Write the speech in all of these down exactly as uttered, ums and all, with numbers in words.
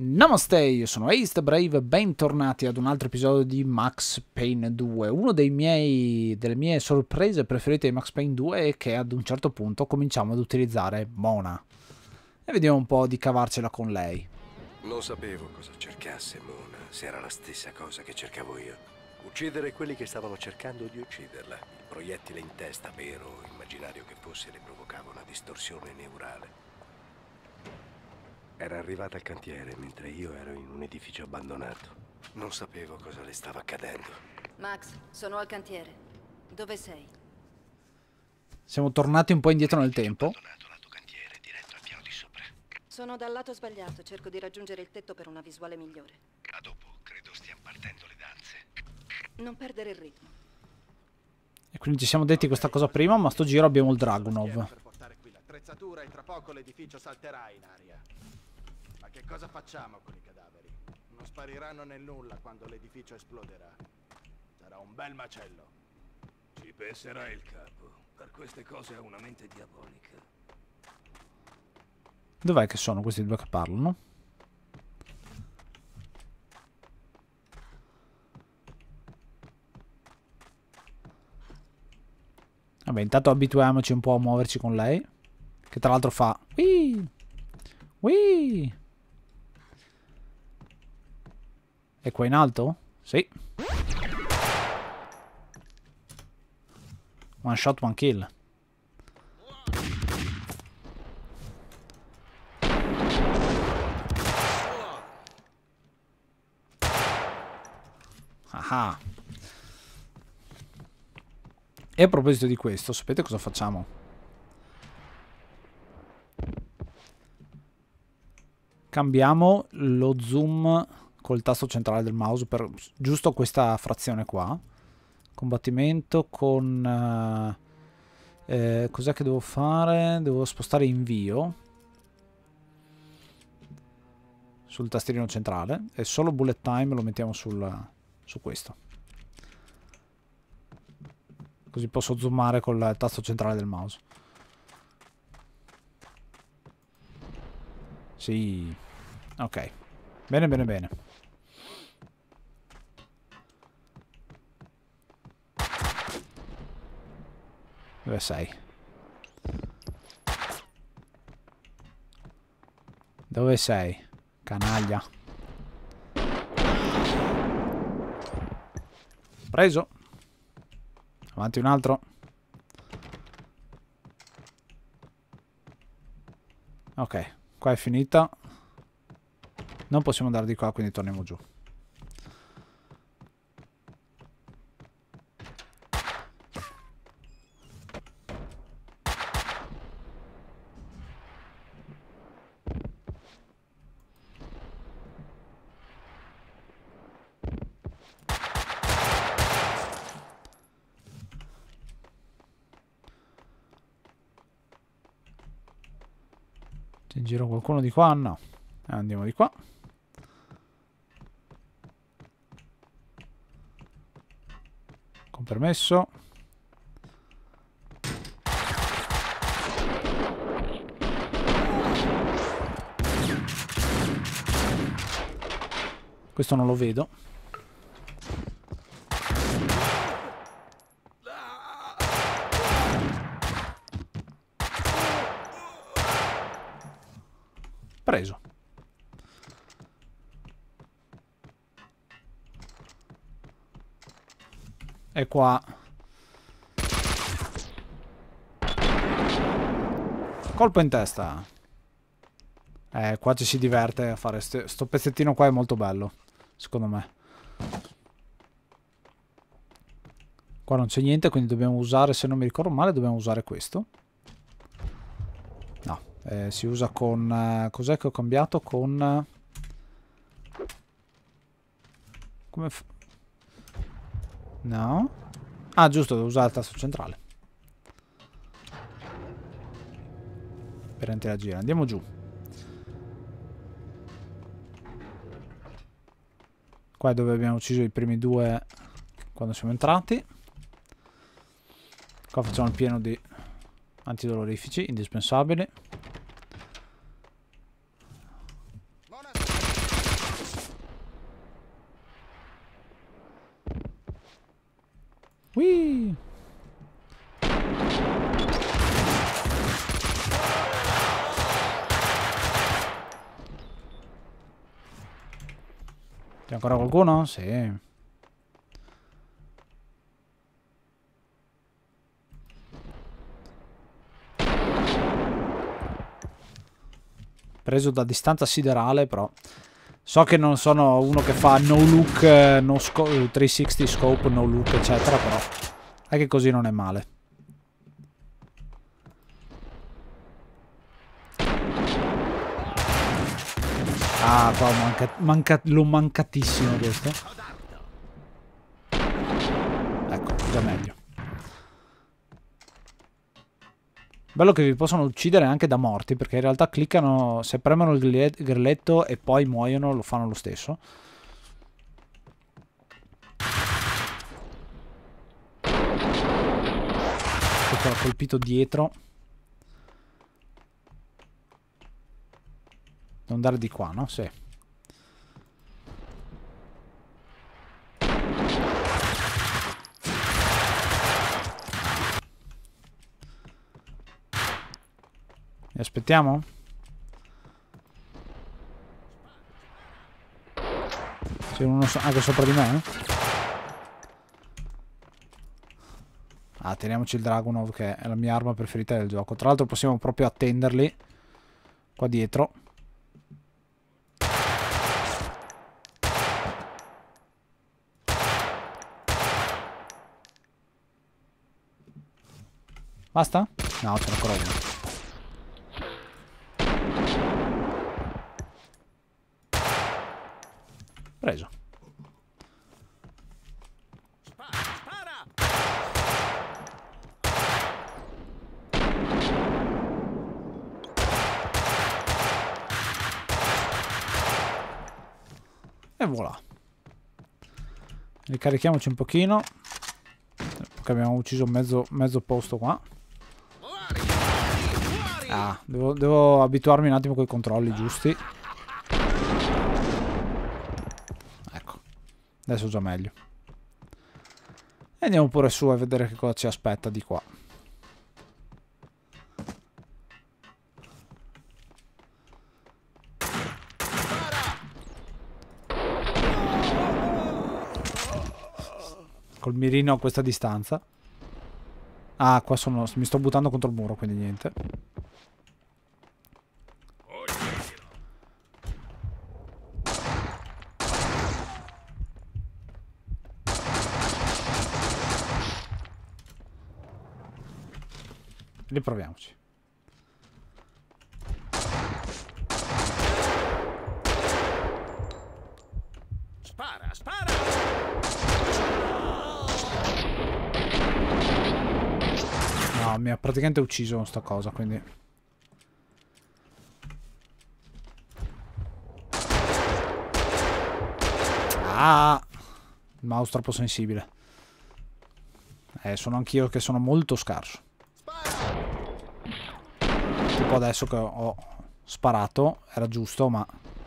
Namaste, io sono Ace the Brave, bentornati ad un altro episodio di Max Payne due. Uno dei miei, delle mie sorprese preferite di Max Payne due è che ad un certo punto cominciamo ad utilizzare Mona. E vediamo un po' di cavarcela con lei. Non sapevo cosa cercasse Mona, se era la stessa cosa che cercavo io. Uccidere quelli che stavano cercando di ucciderla. Il proiettile in testa, vero o immaginario che fosse, le provocava una distorsione neurale. Era arrivata al cantiere mentre io ero in un edificio abbandonato. Non sapevo cosa le stava accadendo. Max, sono al cantiere. Dove sei? Siamo tornati un po' indietro nel tempo. Abbandonato lato cantiere, diretto al piano di sopra. Sono dal lato sbagliato, cerco di raggiungere il tetto per una visuale migliore. A dopo, credo stiano partendo le danze. Non perdere il ritmo. E quindi ci siamo detti questa cosa prima, ma sto giro abbiamo il Dragunov. Per portare qui l'attrezzatura e tra poco l'edificio salterà in aria. Ma che cosa facciamo con i cadaveri? Non spariranno nel nulla quando l'edificio esploderà. Sarà un bel macello. Ci penserà il capo. Per queste cose ha una mente diabolica. Dov'è che sono questi due che parlano? Vabbè, intanto abituiamoci un po' a muoverci con lei. Che tra l'altro fa... Whee! Whee! È qua in alto? Sì. One shot, one kill. Ah. E a proposito di questo, sapete cosa facciamo? Cambiamo lo zoom col tasto centrale del mouse per giusto questa frazione qua. Combattimento con... Uh, eh, cos'è che devo fare? Devo spostare invio sul tastierino centrale e solo bullet time lo mettiamo sul, su questo. Così posso zoomare col tasto centrale del mouse. Sì. Ok. Bene, bene, bene. Dove sei? Dove sei? Canaglia. Preso. Avanti un altro. Ok, qua è finita. Non possiamo andare di qua, quindi torniamo giù. C'è in giro qualcuno di qua? No. Eh, andiamo di qua. Con permesso. Questo non lo vedo. Preso. E qua. Colpo in testa. Eh, qua ci si diverte a fare st sto pezzettino qua, è molto bello, secondo me. Qua non c'è niente, quindi dobbiamo usare, se non mi ricordo male, dobbiamo usare questo. No, eh, si usa con... Eh, cos'è che ho cambiato? Con... Eh, come fa... No. Ah, giusto, devo usare il tasto centrale per interagire. Andiamo giù. Qua è dove abbiamo ucciso i primi due quando siamo entrati. Qua facciamo il pieno di antidolorifici indispensabili. Whee! C'è ancora qualcuno? Sì. Preso da distanza siderale, però so che non sono uno che fa no look, no scope, trecentosessanta scope, no look, eccetera, però è che così non è male. Ah, qua manca, manca, l'ho mancatissimo questo. Ecco, già meglio. Bello che vi possono uccidere anche da morti, perché in realtà cliccano, se premono il grilletto e poi muoiono, lo fanno lo stesso. Questo l'ha colpito dietro. Devo andare di qua, no? Sì. Mi aspettiamo? C'è uno so anche sopra di me? Ah, teniamoci il Dragunov, che è la mia arma preferita del gioco. Tra l'altro possiamo proprio attenderli qua dietro. Basta? No, c'è ancora uno. Preso. E voilà. Ricarichiamoci un pochino, perché abbiamo ucciso mezzo, mezzo posto qua. Ah, devo, devo abituarmi un attimo con i controlli giusti. Adesso già meglio. E andiamo pure su a vedere che cosa ci aspetta di qua. Col mirino a questa distanza. Ah, qua sono, mi sto buttando contro il muro, quindi niente. Riproviamoci. Spara, spara! No, mi ha praticamente ucciso con sta cosa, quindi... Ah! Il mouse troppo sensibile. Eh, sono anch'io che sono molto scarso. Tipo adesso che ho sparato, era giusto, ma...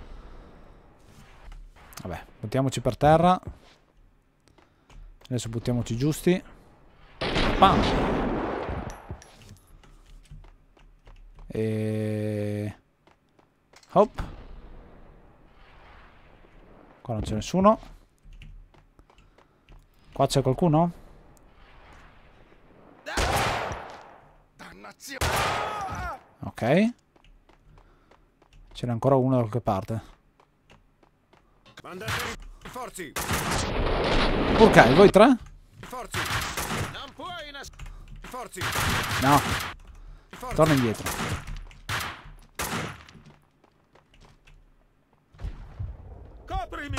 Vabbè, buttiamoci per terra. Adesso buttiamoci giusti. Pam! E... Hop! Qua non c'è nessuno. Qua c'è qualcuno? Ok. Ce n'è ancora uno da qualche parte. Mandate rinforzi! Ok, voi tre? Rinforzi! Non puoi nas... Rinforzi! No. Torna indietro. Coprimi!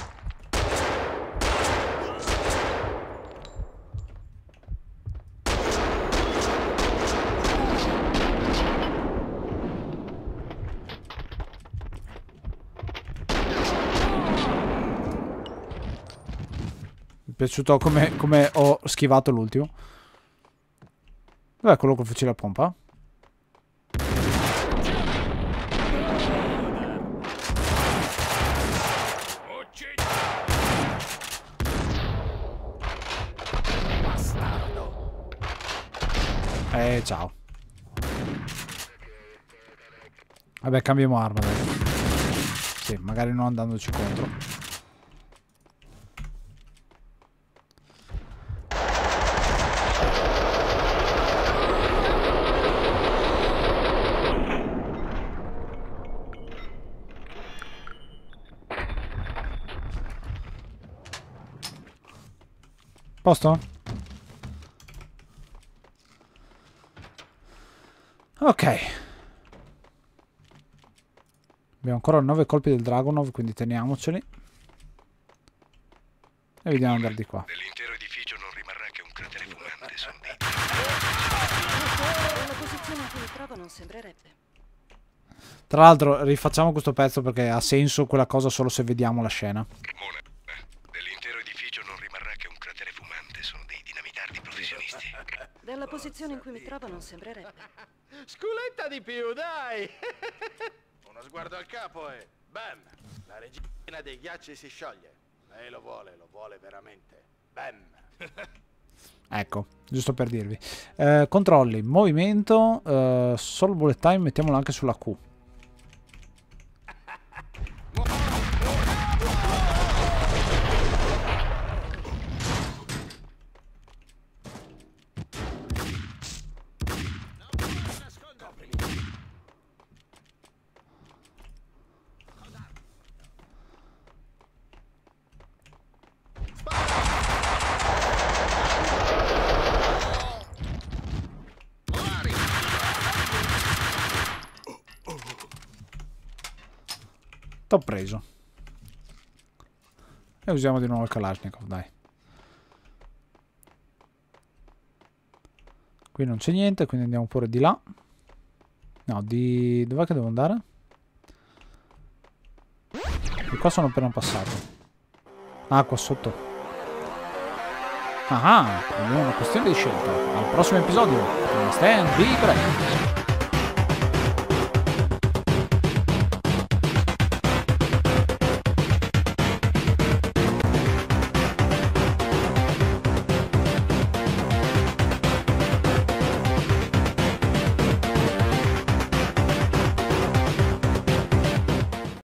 Mi è piaciuto come, come ho schivato l'ultimo. Dov'è quello col fucile a pompa? Eh, ciao. Vabbè, cambiamo arma adesso. Sì, magari non andandoci contro. Posto? Ok. Abbiamo ancora nove colpi del Dragunov, quindi teniamoceli. E vediamo di andare di qua. Dell'intero edificio non rimarrà che un cratere fumante. Sono dei... La posizione in cui mi trovo non sembrerebbe. Tra l'altro rifacciamo questo pezzo perché ha senso quella cosa solo se vediamo la scena. Mona, dell'intero edificio non rimarrà che un cratere fumante. Sono dei dinamitardi professionisti. Dalla posizione in cui mi trovo non sembrerebbe. Sculetta di più, dai! Uno sguardo al capo e... bam! La regina dei ghiacci si scioglie. Lei lo vuole, lo vuole veramente. Bam! Ecco, giusto per dirvi. Eh, controlli, movimento, eh, solo bullet time, mettiamolo anche sulla Q. T'ho preso. E usiamo di nuovo il Kalashnikov, dai. Qui non c'è niente, quindi andiamo pure di là. No, di... dov'è che devo andare? Di qua sono appena passato. Ah, qua sotto. Ah, quindi è una questione di scelta. Al prossimo episodio. Stand be brave.